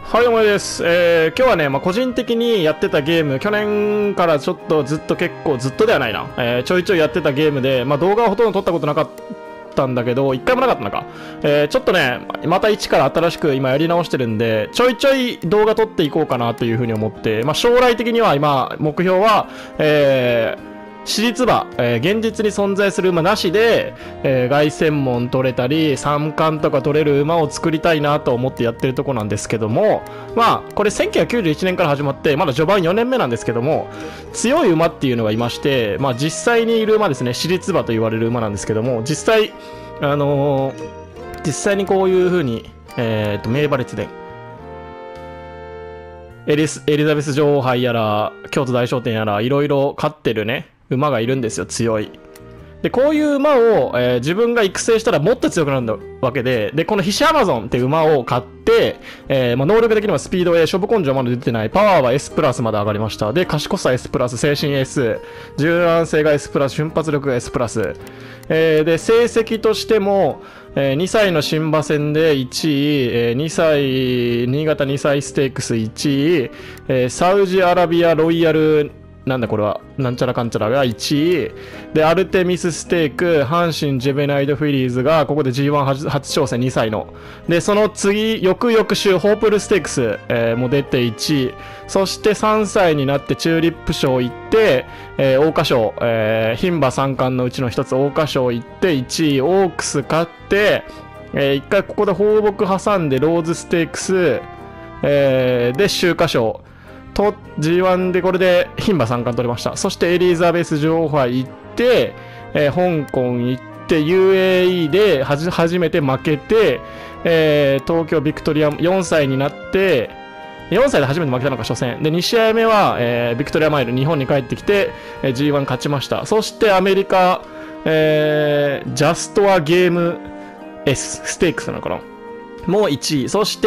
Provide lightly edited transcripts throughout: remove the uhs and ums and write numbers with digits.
はい、お前です。今日はね、個人的にやってたゲーム、去年からちょっとずっと結構、ずっとではないな。ちょいちょいやってたゲームで、動画はほとんど撮ったことなかったんだけど、一回もなかったのか。ちょっとね、また一から新しく今やり直してるんで、ちょいちょい動画撮っていこうかなというふうに思って、将来的には今、目標は、私立馬、現実に存在する馬なしで、凱旋門取れたり三冠とか取れる馬を作りたいなと思ってやってるとこなんですけども、これ1991年から始まってまだ序盤4年目なんですけども、強い馬っていうのがいまして、実際にいる馬ですね、私立馬と言われる馬なんですけども、実際にこういう風に名馬列伝エリザベス女王杯やら京都大商店やらいろいろ勝ってるね馬がいるんですよ。強い。でこういう馬を、自分が育成したらもっと強くなるわけで、このヒシアマゾンっていう馬を買って、能力的にはスピード A、勝負根性はまだ出てない、パワーは S プラスまで上がりました。で賢さ S プラス、精神 S、柔軟性が S プラス、瞬発力が S プラス、で成績としても、2歳の新馬戦で1位、新潟2歳ステークス1位、サウジアラビアロイヤルなんだこれはなんちゃらかんちゃらが1位で、アルテミスステーク阪神ジェベナイドフィリーズがここで G1 初挑戦2歳ので、その次翌々週ホープルステークス、も出て1位、そして3歳になってチューリップ賞行って、桜花賞、牝馬三冠のうちの一つ桜花賞行って1位、オークス勝って、一回ここで放牧挟んでローズステークス、で秋華賞と G1 でこれで牝馬三冠取れました。そしてエリザベス女王杯行って、香港行って UAE で初めて負けて、東京ビクトリア4歳になって4歳で初めて負けたのか初戦で、2試合目は、ビクトリアマイル日本に帰ってきて、G1 勝ちました。そしてアメリカ、ジャストアゲーム S ステークスなのかなもう1位、そして、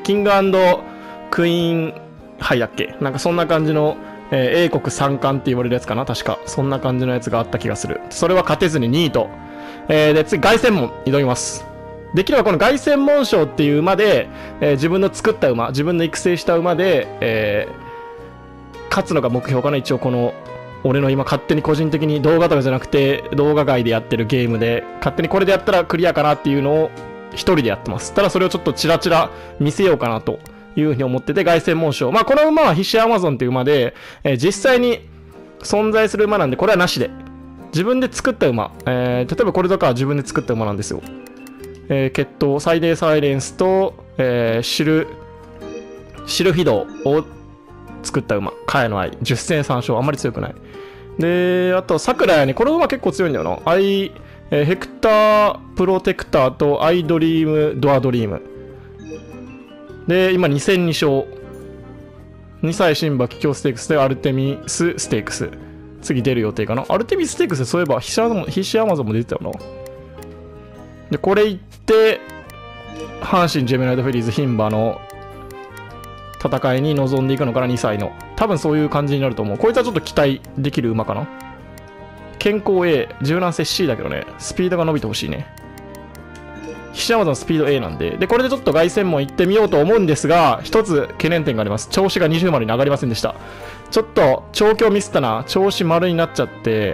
キング&クイーンはいだっけ、なんかそんな感じの、英国三冠って言われるやつかな、確かそんな感じのやつがあった気がする。それは勝てずに2位と、で次凱旋門挑みます。できればこの凱旋門賞っていう馬で、自分の作った馬、自分の育成した馬で、勝つのが目標かな。一応この俺の今勝手に個人的に動画とかじゃなくて動画外でやってるゲームで勝手にこれでやったらクリアかなっていうのを一人でやってます。ただそれをちょっとチラチラ見せようかなというふうに思ってて、凱旋門賞、この馬はヒシアマゾンっていう馬で、実際に存在する馬なんでこれはなしで自分で作った馬、例えばこれとかは自分で作った馬なんですよ。血統サイデーサイレンスと、シルフィドを作った馬、カエの愛10戦3勝、あんまり強くない。であとサクラやね、この馬結構強いんだよな。ヘクタープロテクターとアイドリームドアドリームで今2戦2勝、2歳新馬桔梗ステークスでアルテミスステークス次出る予定かな。アルテミスステークスでそういえばヒシアマゾンも出てたよな。でこれ行って阪神ジェメナイドフィリーズ牝馬の戦いに臨んでいくのかな、2歳の多分そういう感じになると思う。こいつはちょっと期待できる馬かな。健康 A、 柔軟性 C だけどね、スピードが伸びてほしいね。ヒシアマゾンスピード A なんで、これでちょっと凱旋門行ってみようと思うんですが、一つ懸念点があります。調子が20丸に上がりませんでした。ちょっと調教ミスったな。調子丸になっちゃって、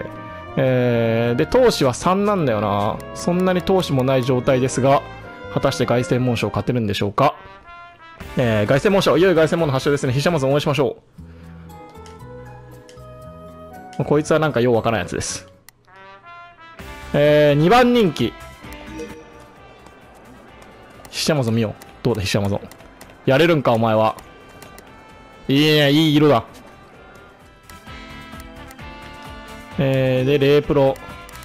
で闘志は3なんだよな。そんなに闘志もない状態ですが、果たして凱旋門賞勝てるんでしょうか。凱旋門賞、いよいよ凱旋門の発祥ですね。ヒシアマゾン応援しましょう。こいつはなんかようわからんやつです。2番人気ヒシアマゾン見よう。どうだヒシアマゾンやれるんかお前は。いいね、いい色だ。でレイプロ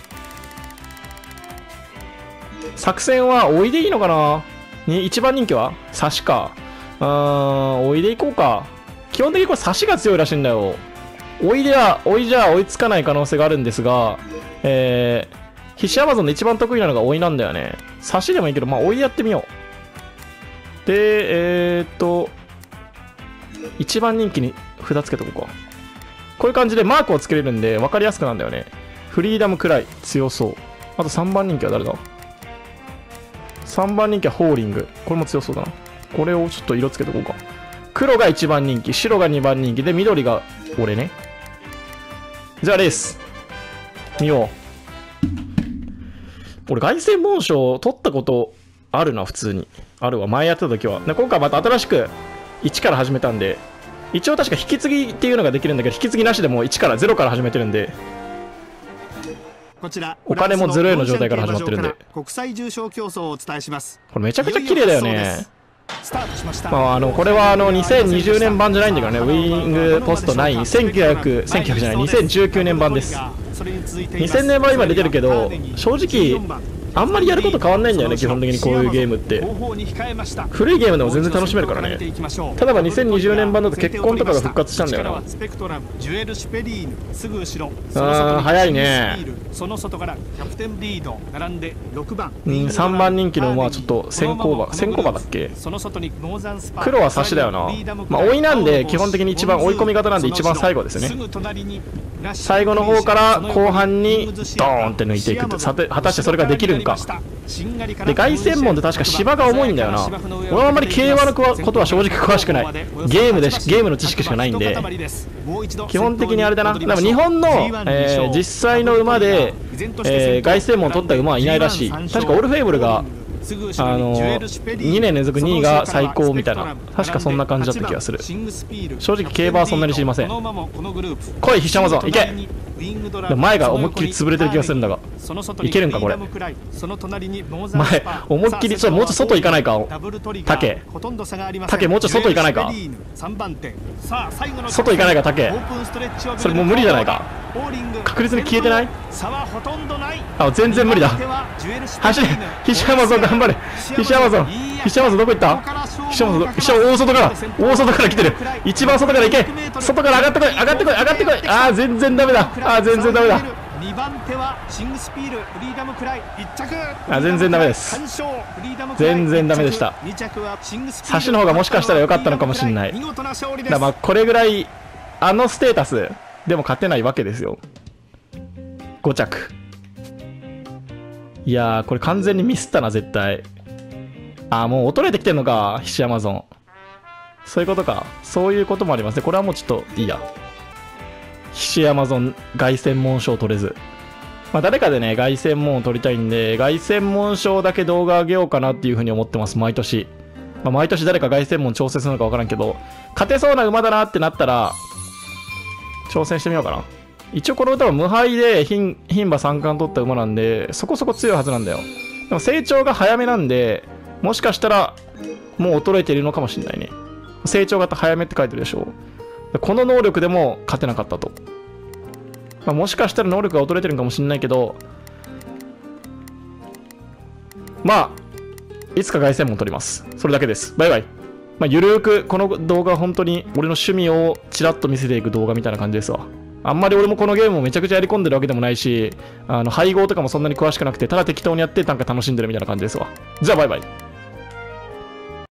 作戦はおいでいいのかな。1番人気は差しか。おいでいこうか。基本的にこれ差しが強いらしいんだよ。おいじゃ追いつかない可能性があるんですが、ヒシアマゾンの一番得意なのが追いなんだよね。差しでもいいけど、追いやってみよう。で、1番人気に札つけとこうか。こういう感じでマークをつけれるんで分かりやすくなんだよね。フリーダムくらい強そう。あと3番人気は誰だ？ 3 番人気はホーリング。これも強そうだな。 これをちょっと色つけておこうか。黒が1番人気、白が2番人気で、緑が俺ね。じゃあレース。見よう。俺、凱旋門賞取ったことあるな、普通に。あるわ、前やってた時は。で今回また新しく1から始めたんで、一応確か引き継ぎっていうのができるんだけど、引き継ぎなしでも1から0から始めてるんで、 こちらお金も0円の状態から始まってるんで、 国際重賞競争をお伝えします。 これめちゃくちゃ綺麗だよね。 スタートしました。 まあ、これは2020年版じゃないんだけどね、ウィングポスト9、1900じゃない、2019年版です。2000年版今出てるけど、正直、あんまりやること変わんないんだよね、基本的にこういうゲームって。古いゲームでも全然楽しめるからね。ただ2020年版だと結婚とかが復活したんだよな。早いね。3番人気の馬はちょっと先行馬だっけ。黒は差しだよな。まあ追いなんで基本的に一番追い込み型なんで一番最後ですね。最後の方から後半にドーンって抜いていくって、果たしてそれができるんか。で凱旋門って確か芝が重いんだよな。俺はあんまり競馬のことは正直詳しくない。ゲームの知識しかないんで、基本的にあれだな。でも日本の、実際の馬で、凱旋門取った馬はいないらしい。確かオルフェーブルが2年連続2位が最高みたいな、確かそんな感じだった気がする。正直競馬はそんなに知りません。来い、ヒッシュアマゾン、いけ。でも前が思いっきり潰れてる気がするんだが、いけるんかこれ。前思いっきりもうちょっと外行かないか。竹もうちょっと外行かないか。外行かないか竹。それもう無理じゃないか。確実に消えてない。あ、全然無理だ。走れ、ヒッシュアマゾン頑張れ。ヒッシュアマゾンどこ行った。ヒッシュアマゾン大外から来てる。一番外から行け。外から上がってこい。ああ全然ダメだ。全然ダメだ。全然ダメです。全然ダメでした。差しの方がもしかしたら良かったのかもしれない。だまあこれぐらいステータスでも勝てないわけですよ。5着。いやーこれ完全にミスったな絶対。もう衰えてきてんのか、ヒシアマゾン。そういうことか。そういうこともありますね。これはもうちょっといいや。ヒシアマゾン凱旋門賞取れず。まあ誰かでね、凱旋門を取りたいんで、凱旋門賞だけ動画上げようかなっていうふうに思ってます、毎年。まあ、毎年誰か凱旋門挑戦するのか分からんけど、勝てそうな馬だなってなったら、挑戦してみようかな。一応この歌は無敗で牝馬三冠取った馬なんで、そこそこ強いはずなんだよ。でも成長が早めなんで、もしかしたらもう衰えているのかもしれないね。成長型早めって書いてるでしょ。この能力でも勝てなかったと。まあ、もしかしたら能力が衰えてるかもしれないけど、まあ、いつか凱旋門取ります。それだけです。バイバイ。まあ、ゆるーく、この動画は本当に俺の趣味をちらっと見せていく動画みたいな感じですわ。あんまり俺もこのゲームをめちゃくちゃやり込んでるわけでもないし、配合とかもそんなに詳しくなくて、ただ適当にやってなんか楽しんでるみたいな感じですわ。じゃあバイバイ。